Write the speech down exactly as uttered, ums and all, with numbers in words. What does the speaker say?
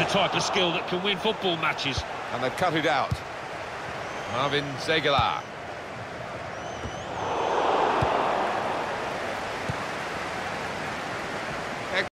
the type of skill that can win football matches. And they've cut it out. Marvin Zegala.